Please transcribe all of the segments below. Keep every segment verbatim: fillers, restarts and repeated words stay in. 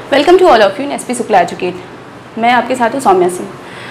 Welcome to all of you in SP Shukla educate. मैं आपके साथ हूँ सौम्या सिंह।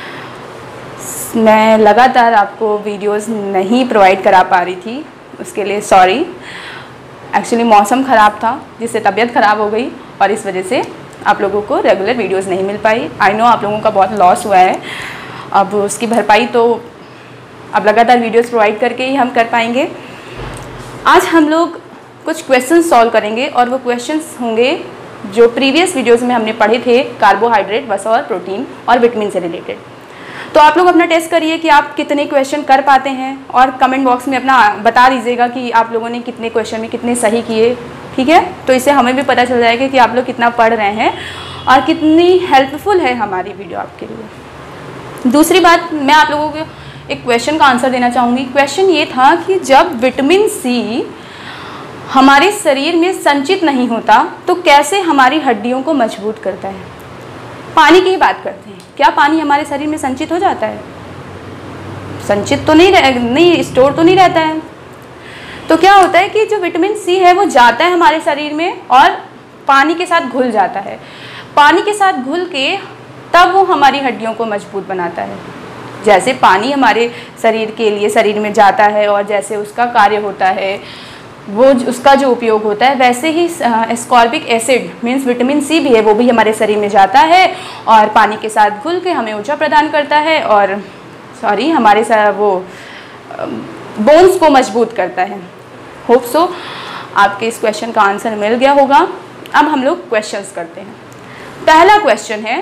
मैं लगातार आपको वीडियोस नहीं प्रोवाइड करा पा रही थी, उसके लिए सॉरी। एक्चुअली मौसम ख़राब था जिससे तबीयत ख़राब हो गई और इस वजह से आप लोगों को रेगुलर वीडियोस नहीं मिल पाई। आई नो आप लोगों का बहुत लॉस हुआ है, अब उसकी भरपाई तो अब लगातार वीडियोस प्रोवाइड करके ही हम कर पाएंगे। आज हम लोग कुछ क्वेश्चंस सॉल्व करेंगे और वो क्वेश्चंस होंगे जो प्रीवियस वीडियोस में हमने पढ़े थे, कार्बोहाइड्रेट, वसा और प्रोटीन और विटामिन से रिलेटेड। तो आप लोग अपना टेस्ट करिए कि आप कितने क्वेश्चन कर पाते हैं और कमेंट बॉक्स में अपना बता दीजिएगा कि आप लोगों ने कितने क्वेश्चन में कितने सही किए, ठीक है। तो इससे हमें भी पता चल जाएगा कि आप लोग कितना पढ़ रहे हैं और कितनी हेल्पफुल है हमारी वीडियो आपके लिए। दूसरी बात, मैं आप लोगों को एक क्वेश्चन का आंसर देना चाहूँगी। क्वेश्चन ये था कि जब विटामिन सी हमारे शरीर में संचित नहीं होता तो कैसे हमारी हड्डियों को मजबूत करता है। पानी की ही बात करते हैं, क्या पानी हमारे शरीर में संचित हो जाता है? संचित तो नहीं रह, नहीं स्टोर तो नहीं रहता है। तो क्या होता है कि जो विटामिन सी है वो जाता है हमारे शरीर में और पानी के साथ घुल जाता है। पानी के साथ घुल के तब वो हमारी हड्डियों को मजबूत बनाता है। जैसे पानी हमारे शरीर के लिए शरीर में जाता है और जैसे उसका कार्य होता है, वो उसका जो उपयोग होता है, वैसे ही ascorbic acid means vitamin C भी है, वो भी हमारे शरीर में जाता है और पानी के साथ घुल के हमें ऊर्जा प्रदान करता है और सॉरी हमारे साथ वो बोन्स को मजबूत करता है। होप सो आपके इस क्वेश्चन का आंसर मिल गया होगा। अब हम लोग क्वेश्चंस करते हैं। पहला क्वेश्चन है,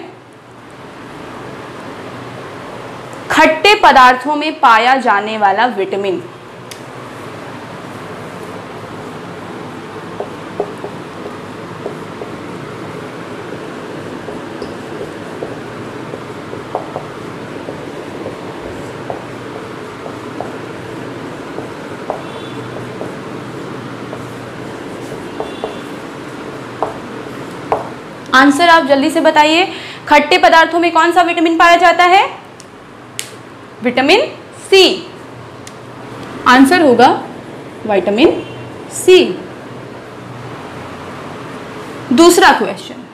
खट्टे पदार्थों में पाया जाने वाला विटामिन। आंसर आप जल्दी से बताइए। खट्टे पदार्थों में कौन सा विटामिन पाया जाता है? Vitamin C. आंसर होगा विटामिन सी। दूसरा क्वेश्चन,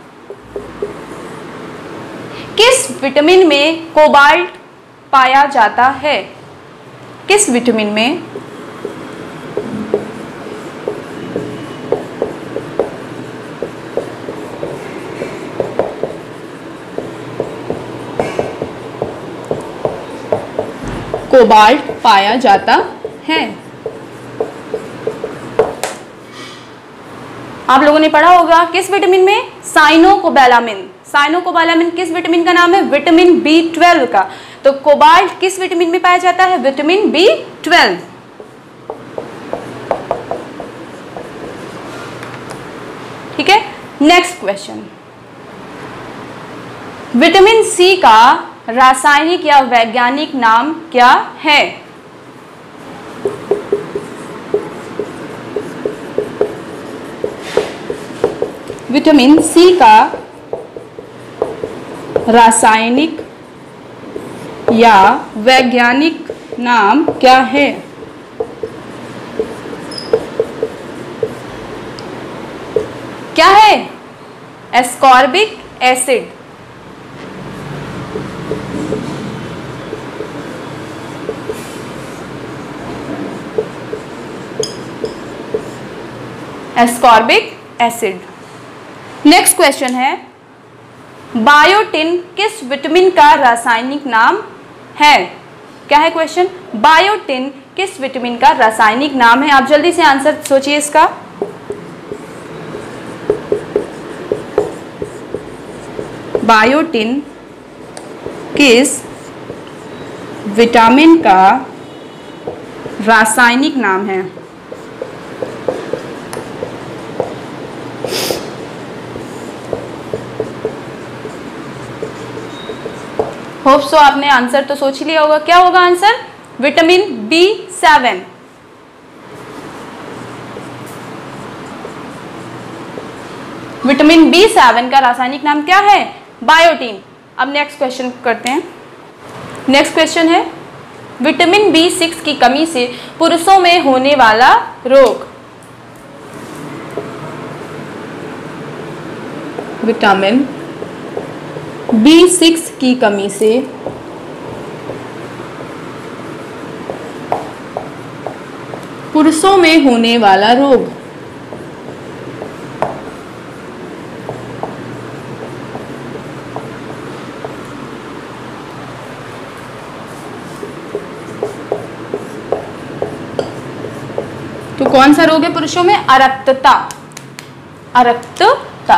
किस विटामिन में कोबाल्ट पाया जाता है? किस विटामिन में कोबाल्ट पाया जाता है? आप लोगों ने पढ़ा होगा किस विटामिन में? साइनोकोबालामिन। साइनोकोबालामिन किस विटामिन का नाम है? विटामिन बी ट्वेल्व का। तो कोबाल्ट किस विटामिन में पाया जाता है? Vitamin B twelve. ठीक है। नेक्स्ट क्वेश्चन, विटामिन सी का रासायनिक या वैज्ञानिक नाम क्या है? विटामिन सी का रासायनिक या वैज्ञानिक नाम क्या है? क्या है? Ascorbic acid. Ascorbic acid. Next question है, बायोटिन किस विटामिन का रासायनिक नाम है? क्या है क्वेश्चन? बायोटिन किस विटामिन का रासायनिक नाम है? आप जल्दी से आंसर सोचिए इसका। बायोटिन किस विटामिन का रासायनिक नाम है? होप सो आपने आंसर तो सोच लिया होगा। क्या होगा answer? Vitamin B seven. Vitamin B seven का रासायनिक नाम क्या है? बायोटिन। अब नेक्स्ट क्वेश्चन करते हैं। नेक्स्ट क्वेश्चन है, विटामिन बी सिक्स की कमी से पुरुषों में होने वाला रोग। विटामिन बी सिक्स की कमी से पुरुषों में होने वाला रोग। तो कौन सा रोग है पुरुषों में? अरक्तता। अरक्तता।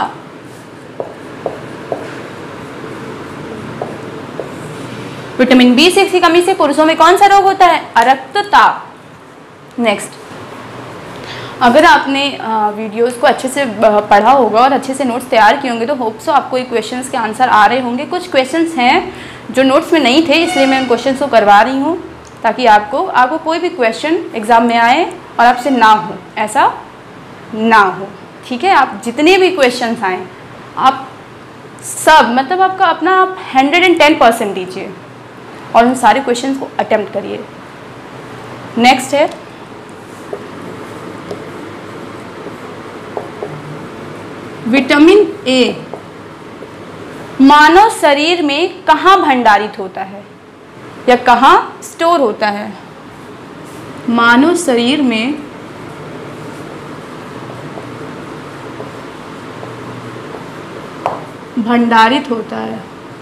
विटामिन बी सिक्स की कमी से पुरुषों में कौन सा रोग होता है? अरक्तता। नेक्स्ट, अगर आपने वीडियोस को अच्छे से पढ़ा होगा और अच्छे से नोट्स तैयार किए होंगे तो होप सो आपको ये क्वेश्चंस के आंसर आ रहे होंगे। कुछ क्वेश्चंस हैं जो नोट्स में नहीं थे, इसलिए मैं उन क्वेश्चंस को करवा रही हूँ ताकि आपको आपको कोई भी क्वेश्चन एग्जाम में आए और आपसे ना हो, ऐसा ना हो। ठीक है, आप जितने भी क्वेश्चंस आए आप सब मतलब आपका अपना आप हंड्रेड एंड टेन परसेंट दीजिए और उन सारे क्वेश्चंस को अटेम्प्ट करिए। नेक्स्ट है विटामिन ए मानव शरीर में कहाँ भंडारित होता है या कहाँ स्टोर होता है? मानव शरीर में भंडारित होता है।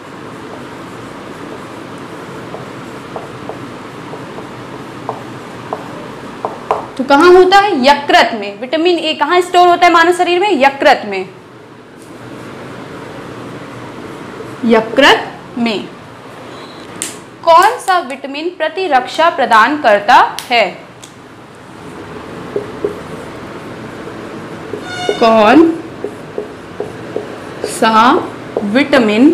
तो कहाँ होता है? यकृत में। विटामिन ए कहाँ स्टोर होता है मानव शरीर में? यकृत में। यकृत में। कौन सा विटामिन प्रतिरक्षा प्रदान करता है? कौन सा विटामिन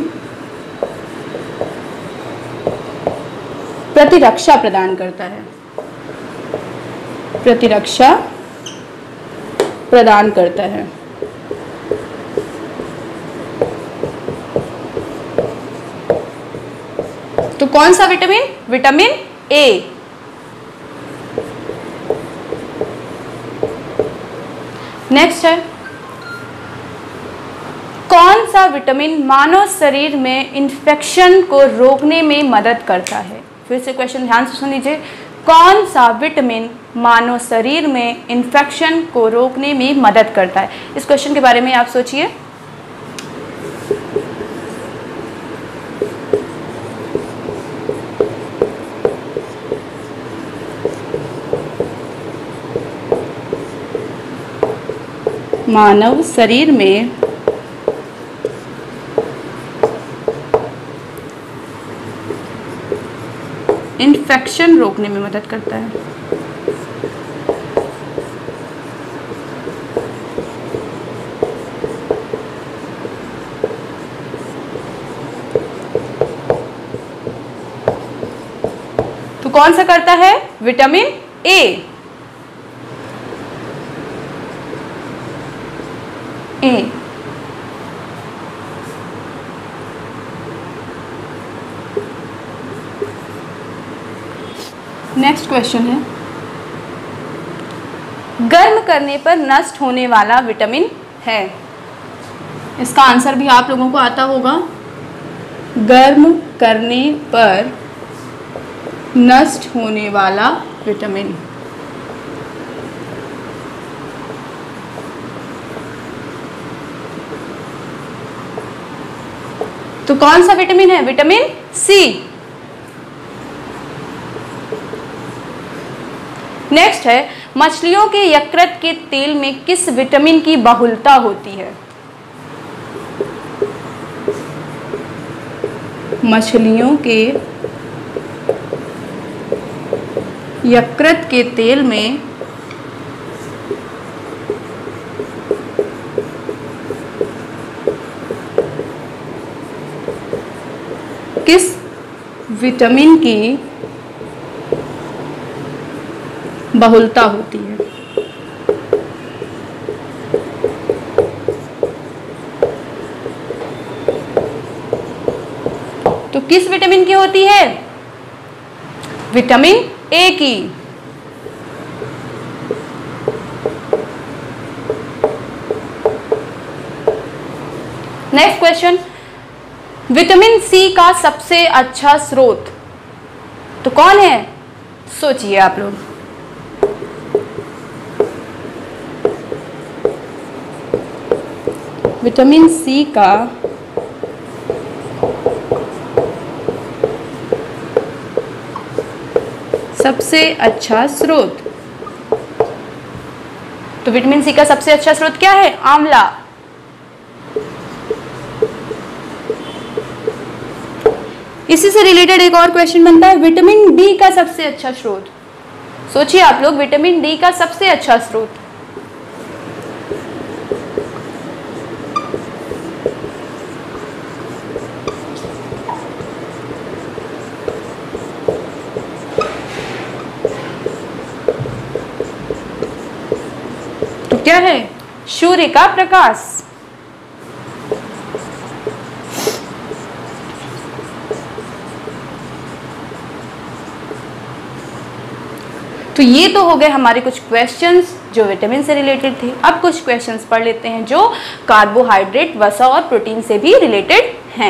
प्रतिरक्षा प्रदान करता है? प्रतिरक्षा प्रदान करता है। तो कौन सा विटामिन? Vitamin A. नेक्स्ट है कौन सा विटामिन मानव शरीर में इन्फेक्शन को रोकने में मदद करता है? फिर से क्वेश्चन ध्यान से सुन लीजिए। कौन सा विटामिन मानव शरीर में इन्फेक्शन को रोकने में मदद करता है? इस क्वेश्चन के बारे में आप सोचिए। मानव शरीर में इन्फेक्शन रोकने में मदद करता है। तो कौन सा करता है? Vitamin A. A. Next question है गर्म करने पर नष्ट होने वाला विटामिन है। इसका आंसर भी आप लोगों को आता होगा। गर्म करने पर नष्ट होने वाला विटामिन। तो कौन सा विटामिन है? विटामिन सी। नेक्स्ट है मछलियों के यकृत के तेल में किस विटामिन की बहुलता होती है? मछलियों के यकृत के तेल में किस विटामिन की बहुलता होती है? तो किस विटामिन की होती है? विटामिन ए की। नेक्स्ट क्वेश्चन, विटामिन सी का सबसे अच्छा स्रोत तो कौन है? सोचिए आप लोग। विटामिन सी का सबसे अच्छा स्रोत, तो विटामिन सी का सबसे अच्छा स्रोत क्या है? आंवला। इसी से रिलेटेड एक और क्वेश्चन बनता है, विटामिन डी का सबसे अच्छा स्रोत। सोचिए आप लोग, विटामिन डी का सबसे अच्छा स्रोत। तो क्या है? सूर्य का प्रकाश। तो ये तो हो गए हमारे कुछ क्वेश्चंस जो विटामिन से रिलेटेड थे। अब कुछ क्वेश्चंस पढ़ लेते हैं जो कार्बोहाइड्रेट, वसा और प्रोटीन से भी रिलेटेड हैं।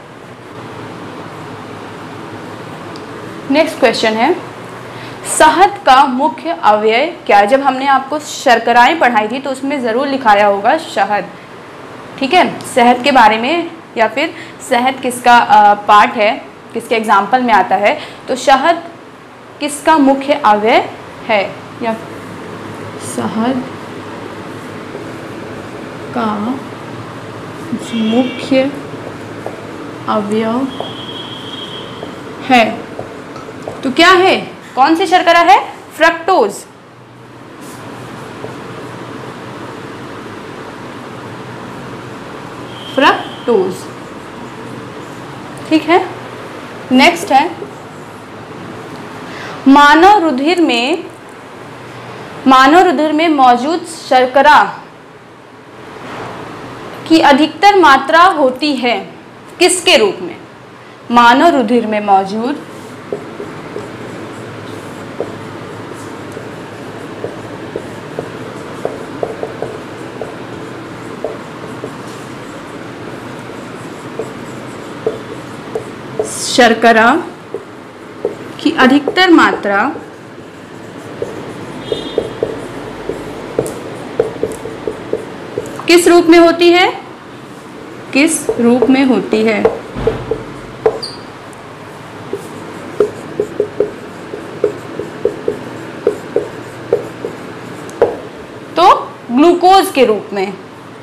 नेक्स्ट क्वेश्चन है, शहद का मुख्य अवयव क्या है? जब हमने आपको शर्कराएं पढ़ाई थी तो उसमें ज़रूर लिखाया होगा शहद, ठीक है, शहद के बारे में, या फिर शहद किसका पार्ट है, किसके एग्जाम्पल में आता है। तो शहद किसका मुख्य अवयव है? या शहद का मुख्य अवयव है तो क्या है? कौन सी शर्करा है? फ्रक्टोज। फ्रक्टोज, ठीक है। नेक्स्ट है, मानव रुधिर में मानव रुधिर में मौजूद शर्करा की अधिकतर मात्रा होती है किसके रूप में? मानव रुधिर में मौजूद शर्करा की अधिकतर मात्रा किस रूप में होती है? किस रूप में होती है? तो ग्लूकोज के रूप में,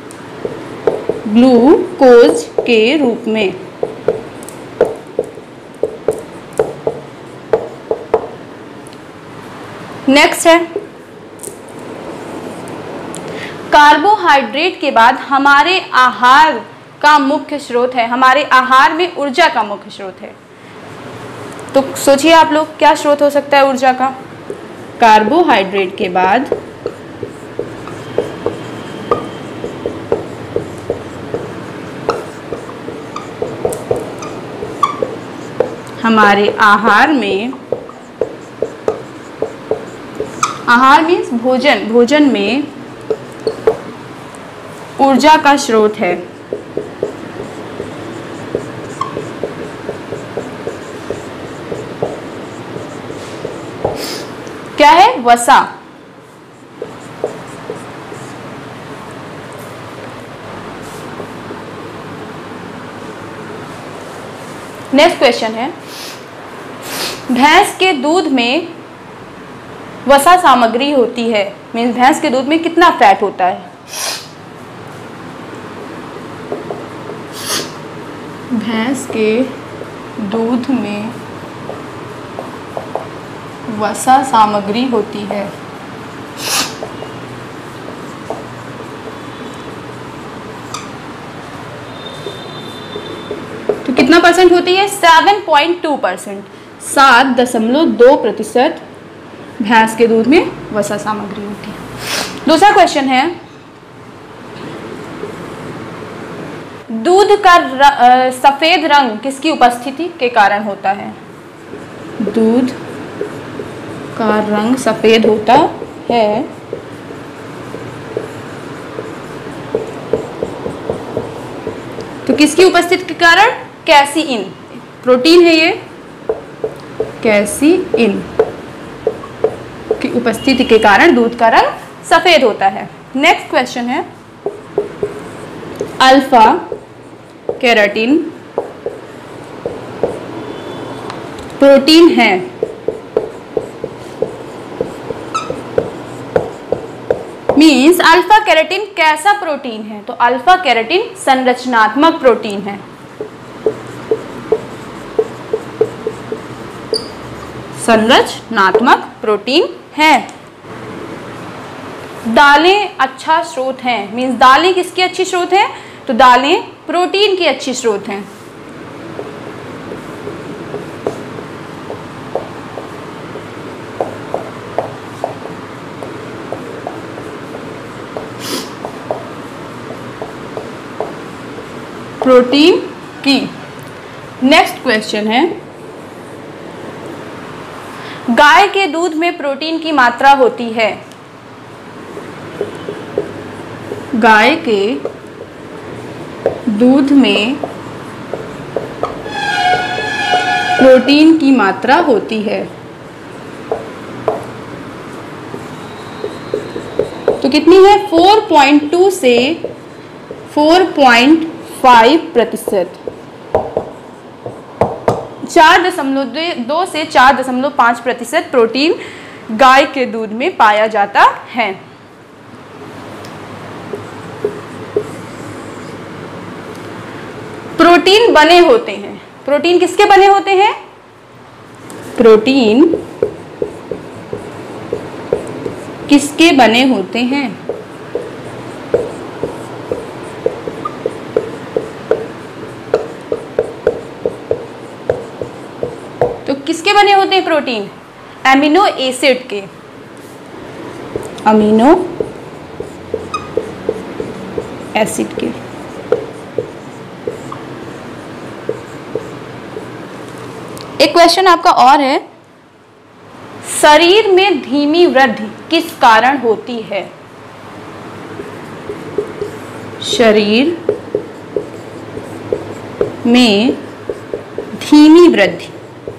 ग्लूकोज के रूप में। नेक्स्ट है, कार्बोहाइड्रेट के बाद हमारे आहार का मुख्य स्रोत है, हमारे आहार में ऊर्जा का मुख्य स्रोत है। तो सोचिए आप लोग, क्या स्रोत हो सकता है ऊर्जा का? कार्बोहाइड्रेट के बाद हमारे आहार में, आहार मीन्स भोजन, भोजन में ऊर्जा का स्रोत है। क्या है? वसा। नेक्स्ट क्वेश्चन है, भैंस के दूध में वसा सामग्री होती है, मीन्स भैंस के दूध में कितना फैट होता है? भैंस के दूध में वसा सामग्री होती है तो कितना परसेंट होती है? सेवन पॉइंट टू परसेंट, सात दशमलव दो प्रतिशत भैंस के दूध में वसा सामग्री होती है। दूसरा क्वेश्चन है, दूध का र, सफेद रंग किसकी उपस्थिति के कारण होता है? दूध का रंग सफेद होता है तो किसकी उपस्थिति के कारण? कैसीइन, प्रोटीन है ये, कैसीइन की उपस्थिति के कारण दूध का रंग सफेद होता है। नेक्स्ट क्वेश्चन है, अल्फा केराटिन प्रोटीन है, मीन्स अल्फा केराटिन कैसा प्रोटीन है? तो अल्फा केराटिन संरचनात्मक प्रोटीन है। संरचनात्मक प्रोटीन है। दालें अच्छा स्रोत हैं, मीन्स दालें किसकी अच्छी स्रोत हैं? तो दालें प्रोटीन की अच्छी स्रोत हैं। प्रोटीन की। नेक्स्ट क्वेश्चन है, गाय के दूध में प्रोटीन की मात्रा होती है। गाय के दूध में प्रोटीन की मात्रा होती है, तो कितनी है? चार पॉइंट दो से चार पॉइंट पाँच प्रतिशत। चार दशमलव दो से चार दशमलव पाँच प्रतिशत प्रोटीन गाय के दूध में पाया जाता है। प्रोटीन बने होते हैं, प्रोटीन किसके बने होते हैं? प्रोटीन किसके बने होते हैं? तो किसके बने होते हैं प्रोटीन? एमिनो एसिड के, अमीनो एसिड के। एक क्वेश्चन आपका और है, शरीर में धीमी वृद्धि किस कारण होती है? शरीर में धीमी वृद्धि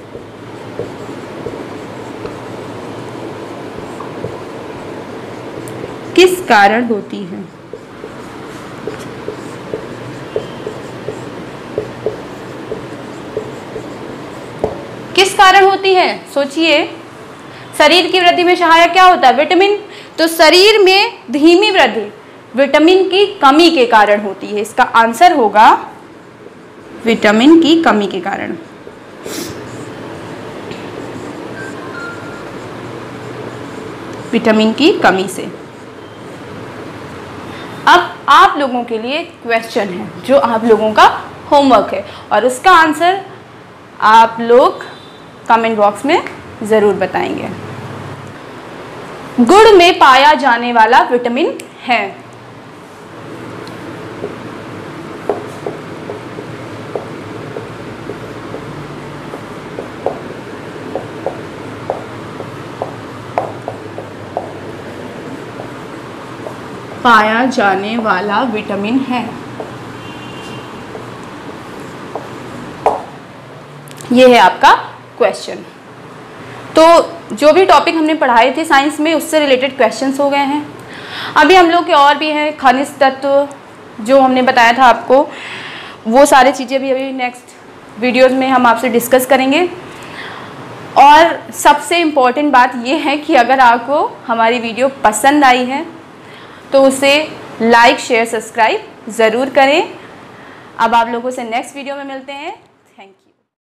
किस कारण होती है? किस कारण होती है? सोचिए, शरीर की वृद्धि में सहायक क्या होता है? विटामिन। तो शरीर में धीमी वृद्धि विटामिन की कमी के कारण होती है। इसका आंसर होगा विटामिन की कमी के कारण। विटामिन की कमी से। अब आप लोगों के लिए क्वेश्चन है जो आप लोगों का होमवर्क है, और उसका आंसर आप लोग कमेंट बॉक्स में ज़रूर बताएंगे। गुड़ में पाया जाने वाला विटामिन है। पाया जाने वाला विटामिन है, ये है आपका क्वेश्चन। तो जो भी टॉपिक हमने पढ़ाए थे साइंस में, उससे रिलेटेड क्वेश्चंस हो गए हैं। अभी हम लोग के और भी हैं खनिज तत्व जो हमने बताया था आपको, वो सारी चीज़ें भी अभी नेक्स्ट वीडियोस में हम आपसे डिस्कस करेंगे। और सबसे इम्पॉर्टेंट बात ये है कि अगर आपको हमारी वीडियो पसंद आई है तो उसे लाइक शेयर सब्सक्राइब ज़रूर करें। अब आप लोगों से नेक्स्ट वीडियो में मिलते हैं। Thank you.